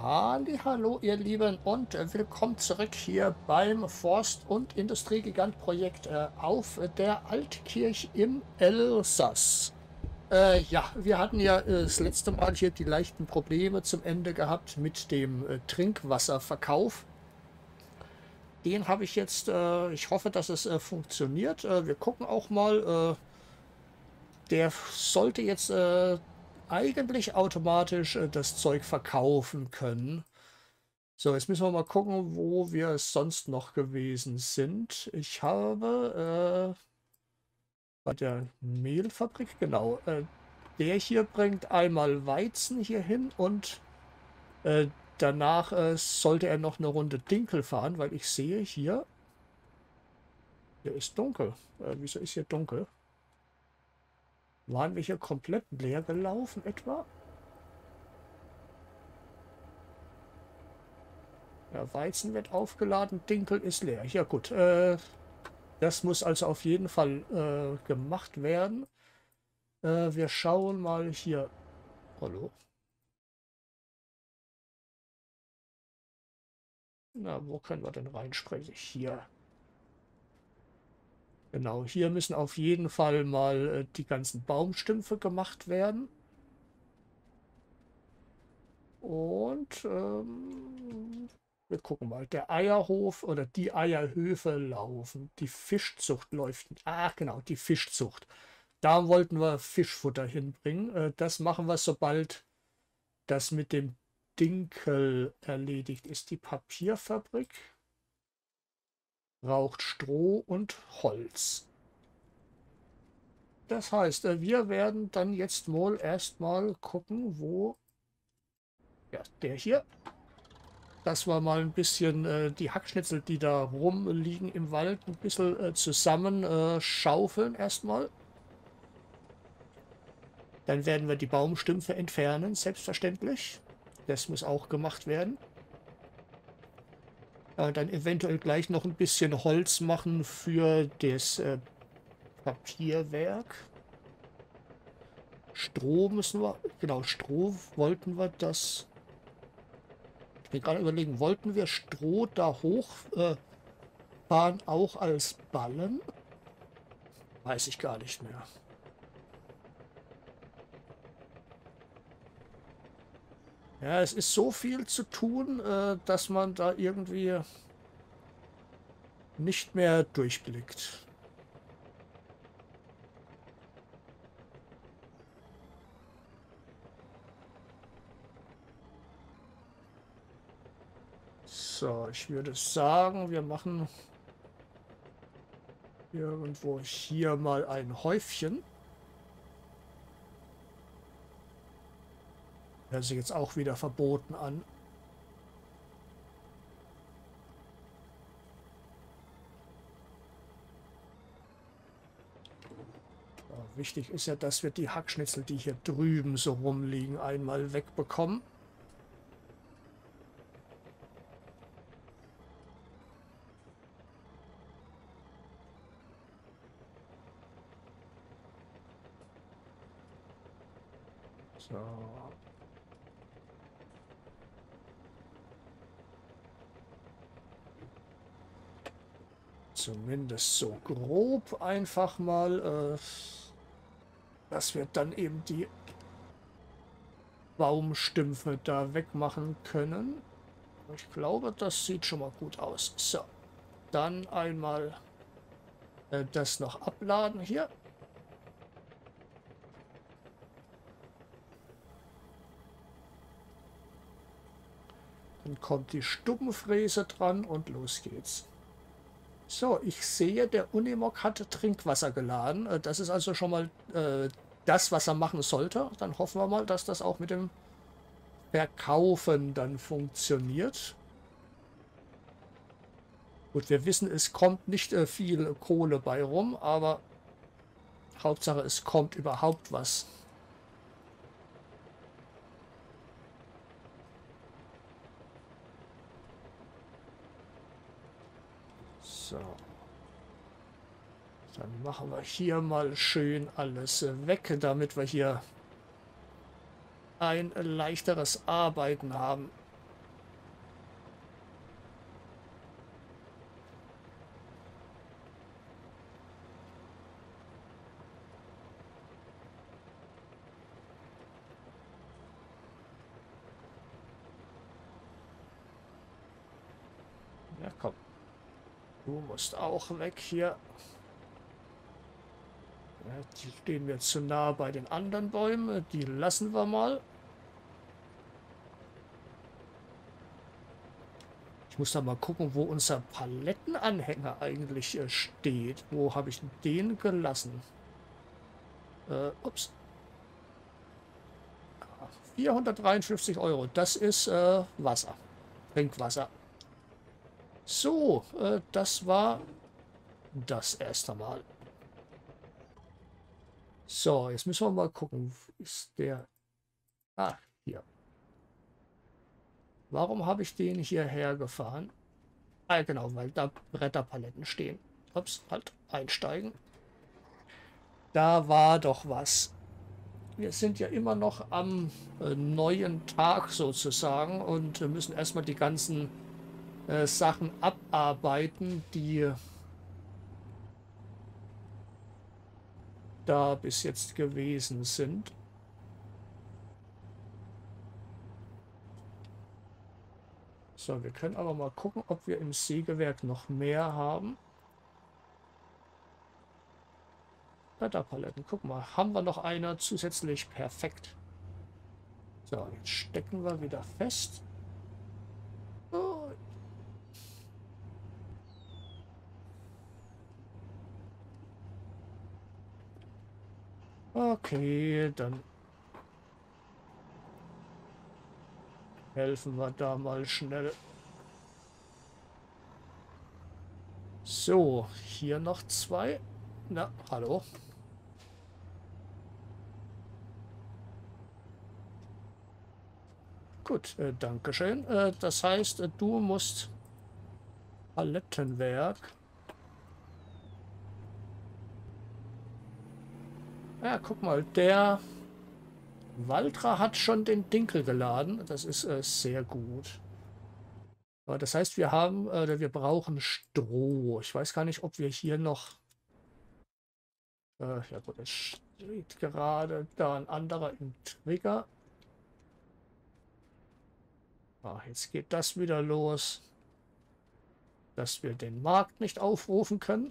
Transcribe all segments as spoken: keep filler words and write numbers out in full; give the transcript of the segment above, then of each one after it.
Hallo, ihr Lieben, und äh, willkommen zurück hier beim Forst- und Industriegigant-Projekt äh, auf der Altkirch im Elsass. Äh, ja, wir hatten ja äh, das letzte Mal hier die leichten Probleme zum Ende gehabt mit dem äh, Trinkwasserverkauf. Den habe ich jetzt, äh, ich hoffe, dass es äh, funktioniert. Äh, wir gucken auch mal, äh, der sollte jetzt äh, eigentlich automatisch äh, das Zeug verkaufen können. So, jetzt müssen wir mal gucken, wo wir sonst noch gewesen sind. Ich habe äh, bei der Mehlfabrik, genau, äh, der hier bringt einmal Weizen hier hin und äh, danach äh, sollte er noch eine Runde Dinkel fahren, weil ich sehe hier, hier ist dunkel. Äh, wieso ist hier dunkel? Waren wir hier komplett leer gelaufen etwa? Ja, Weizen wird aufgeladen, Dinkel ist leer. Ja gut, äh, das muss also auf jeden Fall äh, gemacht werden. Äh, wir schauen mal hier. Hallo. Na, wo können wir denn reinsprechen? Hier. Genau, hier müssen auf jeden Fall mal äh, die ganzen Baumstümpfe gemacht werden. Und ähm, wir gucken mal. Der Eierhof oder die Eierhöfe laufen. Die Fischzucht läuft. Ach genau, die Fischzucht. Da wollten wir Fischfutter hinbringen. Äh, das machen wir, sobald das mit dem Dinkel erledigt ist. Die Papierfabrik braucht Stroh und Holz. Das heißt, äh, wir werden dann jetzt wohl erstmal gucken, wo... Ja, der hier. Dass wir mal ein bisschen äh, die Hackschnitzel, die da rumliegen im Wald, ein bisschen äh, zusammen äh, schaufeln erstmal. Dann werden wir die Baumstümpfe entfernen, selbstverständlich. Das muss auch gemacht werden. Äh, dann eventuell gleich noch ein bisschen Holz machen für das äh, Papierwerk. Stroh müssen wir, genau, Stroh wollten wir das, ich bin gerade überlegen, wollten wir Stroh da hochfahren, äh, auch als Ballen? Weiß ich gar nicht mehr. Ja, es ist so viel zu tun, äh, dass man da irgendwie nicht mehr durchblickt. So, ich würde sagen, wir machen irgendwo hier mal ein Häufchen. Hört sich jetzt auch wieder verboten an. Ja, wichtig ist ja, dass wir die Hackschnitzel, die hier drüben so rumliegen, einmal wegbekommen. So. Zumindest so grob einfach mal, äh, dass wir dann eben die Baumstümpfe da wegmachen können. Ich glaube, das sieht schon mal gut aus. So, dann einmal äh, das noch abladen hier. Dann kommt die Stubbenfräse dran und los geht's. So, ich sehe, der Unimog hat Trinkwasser geladen. Äh, Das ist also schon mal äh, das, was er machen sollte. Dann hoffen wir mal, dass das auch mit dem Verkaufen dann funktioniert. Gut, wir wissen, es kommt nicht äh, viel Kohle bei rum, aber Hauptsache, es kommt überhaupt was. So. Dann machen wir hier mal schön alles äh, weg, damit wir hier ein leichteres Arbeiten haben. komm. Du musst auch weg hier. Ja, die stehen mir zu nah bei den anderen Bäumen. Die lassen wir mal. Ich muss da mal gucken, wo unser Palettenanhänger eigentlich äh, steht. Wo habe ich den gelassen? Äh, ups. vierhundertdreiundfünfzig Euro. Das ist äh, Wasser. Trinkwasser. So, äh, das war das erste Mal. So, jetzt müssen wir mal gucken. Wo ist der? Ah, hier. Warum habe ich den hierher gefahren? Ah, genau, weil da Bretterpaletten stehen. Ups, halt, einsteigen. Da war doch was. Wir sind ja immer noch am äh, neuen Tag sozusagen und äh, müssen erstmal die ganzen äh, Sachen abarbeiten, die da bis jetzt gewesen sind. So, wir können aber mal gucken, ob wir im Sägewerk noch mehr haben. Bretterpaletten, guck mal, haben wir noch eine zusätzlich? Perfekt. So, jetzt stecken wir wieder fest. Oh. Okay, dann helfen wir da mal schnell. So, hier noch zwei. Na, hallo. Gut, äh, danke schön. Äh, das heißt, äh, du musst Palettenwerk. Ja, guck mal, der Waltra hat schon den Dinkel geladen. Das ist äh, sehr gut. Aber das heißt, wir haben, äh, wir brauchen Stroh. Ich weiß gar nicht, ob wir hier noch. Äh, ja gut, es steht gerade da ein anderer im Trigger. Ah, jetzt geht das wieder los, dass wir den Markt nicht aufrufen können.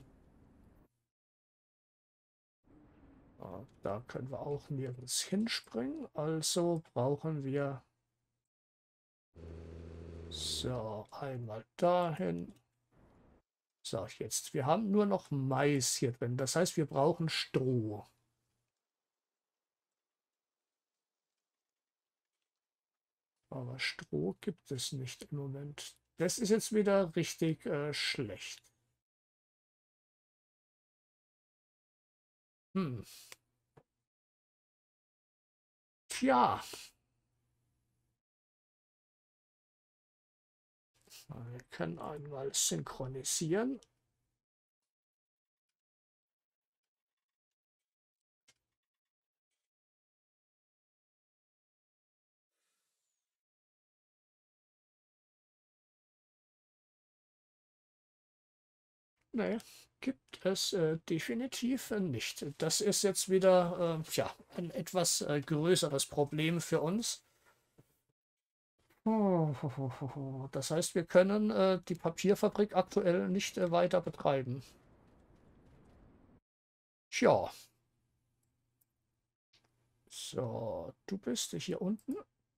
Ah, da können wir auch nirgends hinspringen. Also brauchen wir so einmal dahin. So, jetzt. Wir haben nur noch Mais hier drin. Das heißt, wir brauchen Stroh. Aber Stroh gibt es nicht im Moment. Das ist jetzt wieder richtig äh, schlecht. Hm. Tja. Wir können einmal synchronisieren. Nee, gibt es äh, definitiv nicht. Das ist jetzt wieder äh, ja, ein etwas äh, größeres Problem für uns. Oh, ho, ho, ho, ho. Das heißt, wir können äh, die Papierfabrik aktuell nicht äh, weiter betreiben. Tja. So, du bist hier unten.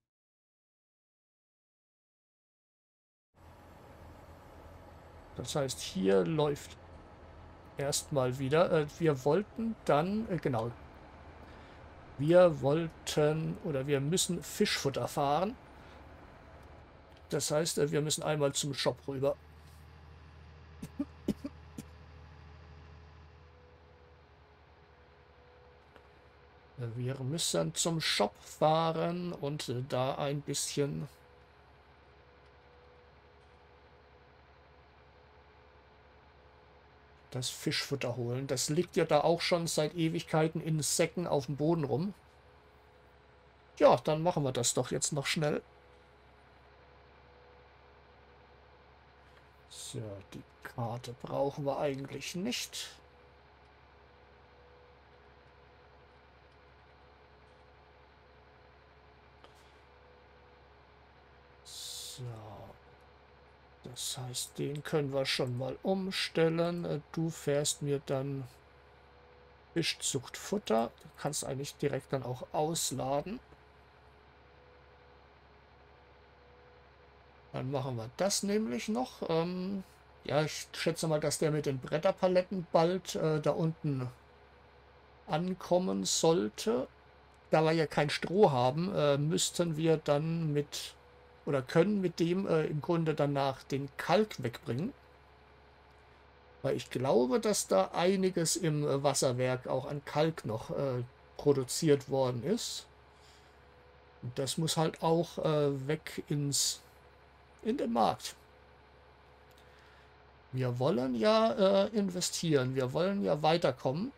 Das heißt, hier läuft erstmal wieder. Äh, wir wollten dann, äh, genau, wir wollten oder wir müssen Fischfutter fahren. Das heißt, äh, wir müssen einmal zum Shop rüber. Wir müssen zum Shop fahren und äh, da ein bisschen das Fischfutter holen. Das liegt ja da auch schon seit Ewigkeiten in Säcken auf dem Boden rum. Ja, dann machen wir das doch jetzt noch schnell. So, die Karte brauchen wir eigentlich nicht. So. Das heißt, den können wir schon mal umstellen. Du fährst mir dann Fischzuchtfutter. Du kannst eigentlich direkt dann auch ausladen. Dann machen wir das nämlich noch. Ähm, ja, ich schätze mal, dass der mit den Bretterpaletten bald äh, da unten ankommen sollte. Da wir ja kein Stroh haben, äh, müssten wir dann mit oder können mit dem äh, im Grunde danach den Kalk wegbringen. Weil ich glaube, dass da einiges im äh, Wasserwerk auch an Kalk noch äh, produziert worden ist. Und das muss halt auch äh, weg ins in den Markt. Wir wollen ja äh, investieren, wir wollen ja weiterkommen.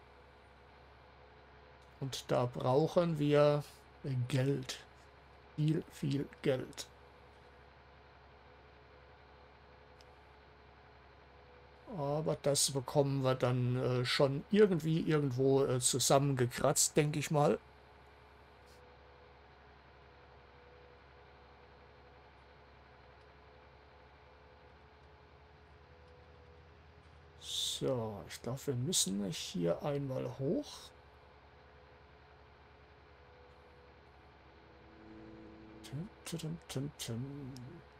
Und da brauchen wir Geld. Viel, viel Geld. Aber das bekommen wir dann äh, schon irgendwie irgendwo äh, zusammengekratzt, denke ich mal. So, ich glaube, wir müssen hier einmal hoch. Tim, tim, tim, tim.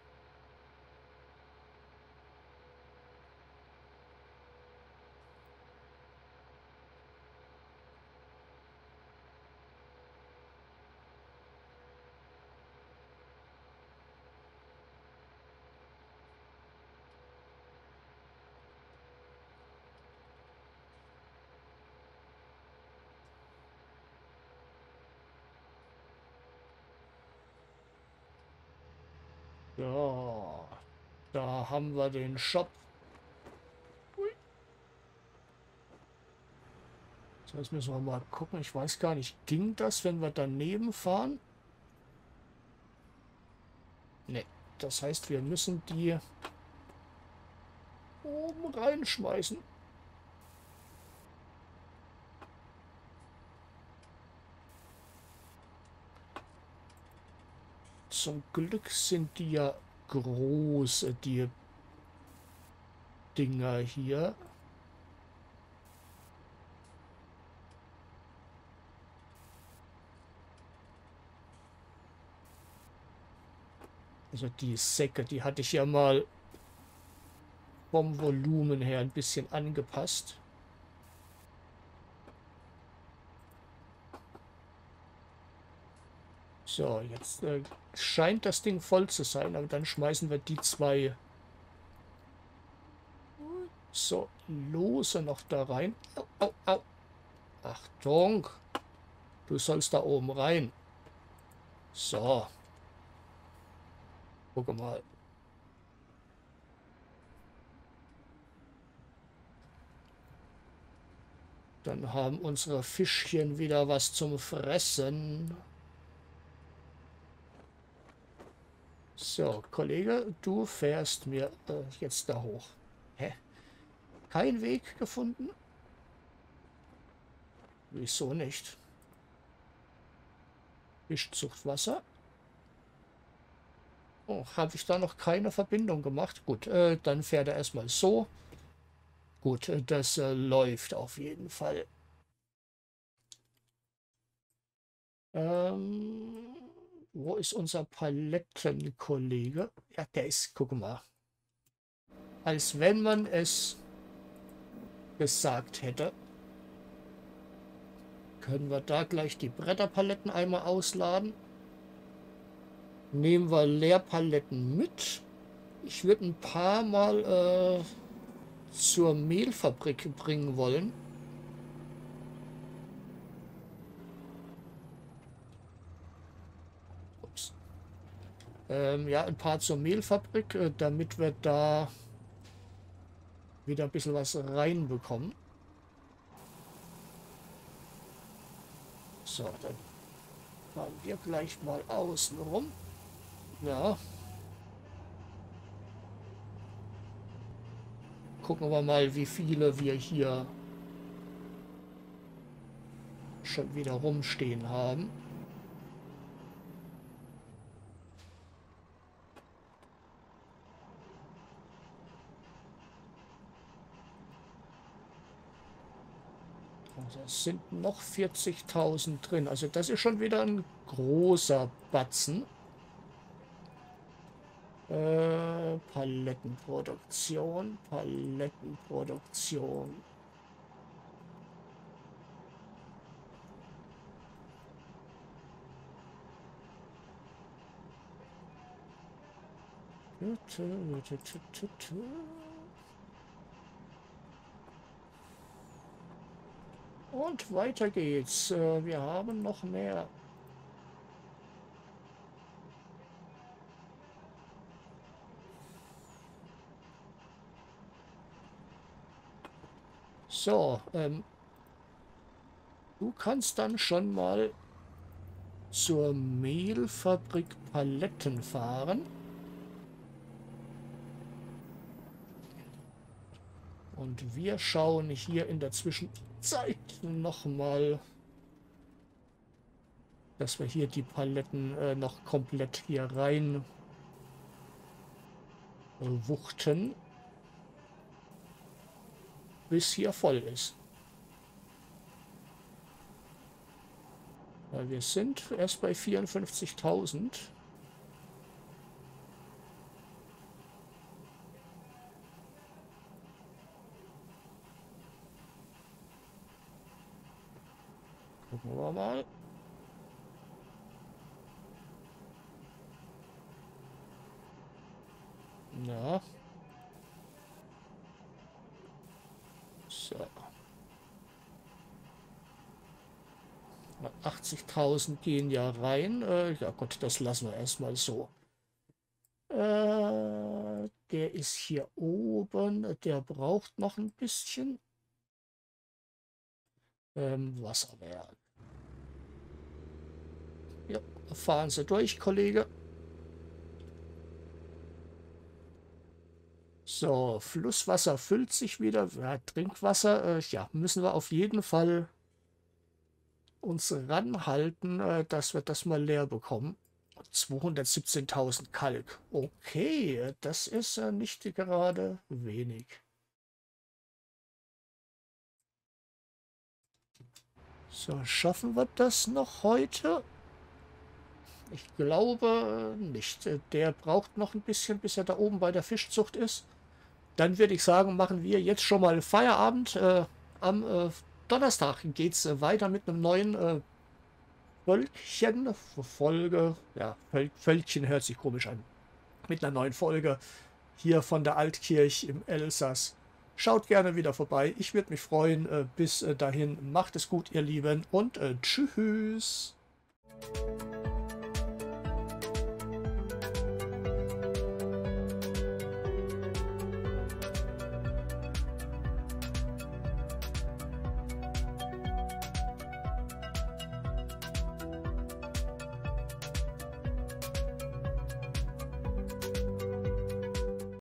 Ja, da haben wir den Shop. Ui. So, jetzt müssen wir mal gucken. Ich weiß gar nicht, ging das, wenn wir daneben fahren? Ne, das heißt, wir müssen die oben reinschmeißen. Zum Glück sind die ja groß, die Dinger hier. Also die Säcke, die hatte ich ja mal vom Volumen her ein bisschen angepasst. So, jetzt äh, scheint das Ding voll zu sein, aber dann schmeißen wir die zwei so lose noch da rein. Au, au, au. Achtung, du sollst da oben rein. So. Guck mal. Dann haben unsere Fischchen wieder was zum Fressen. So, Kollege, du fährst mir äh, jetzt da hoch. Hä? Kein Weg gefunden? Wieso nicht? Fischzuchtwasser. Oh, habe ich da noch keine Verbindung gemacht? Gut, äh, dann fährt er erstmal so. Gut, äh, das äh, läuft auf jeden Fall. Ähm, wo ist unser Palettenkollege? Ja, der ist, guck mal. Als wenn man es gesagt hätte. Können wir da gleich die Bretterpaletten einmal ausladen? Nehmen wir Leerpaletten mit. Ich würde ein paar Mal äh, zur Mehlfabrik bringen wollen. Ups. Ähm, ja, ein paar zur Mehlfabrik, äh, damit wir da wieder ein bisschen was reinbekommen. So, dann fahren wir gleich mal außen rum. Ja. Gucken wir mal, wie viele wir hier schon wieder rumstehen haben. Es sind noch vierzigtausend drin. Also das ist schon wieder ein großer Batzen. Äh, Palettenproduktion, Palettenproduktion. Und weiter geht's. Äh, Wir haben noch mehr. So, ähm, du kannst dann schon mal zur Mehlfabrik Paletten fahren. Und wir schauen hier in der Zwischenzeit nochmal, dass wir hier die Paletten äh, noch komplett hier rein äh, wuchten, bis hier voll ist. Weil wir sind erst bei vierundfünfzigtausend. Gucken wir mal. Na. So. achtzigtausend gehen ja rein. Äh, ja gut, das lassen wir erstmal so. Äh, der ist hier oben. Der braucht noch ein bisschen. Ähm, Wasserwerk. Ja, fahren Sie durch, Kollege. So, Flusswasser füllt sich wieder. Ja, Trinkwasser, äh, ja, müssen wir auf jeden Fall uns ranhalten, äh, dass wir das mal leer bekommen. zweihundertsiebzehntausend Kalk. Okay, das ist äh, nicht gerade wenig. So, schaffen wir das noch heute? Ich glaube nicht. Der braucht noch ein bisschen, bis er da oben bei der Fischzucht ist. Dann würde ich sagen, machen wir jetzt schon mal Feierabend. Äh, am äh, Donnerstag geht es äh, weiter mit einem neuen äh, Völkchen. Folge. Ja, Völ Völkchen hört sich komisch an. Mit einer neuen Folge hier von der Altkirch im Elsass. Schaut gerne wieder vorbei. Ich würde mich freuen. Äh, bis äh, dahin, macht es gut, ihr Lieben. Und äh, tschüss.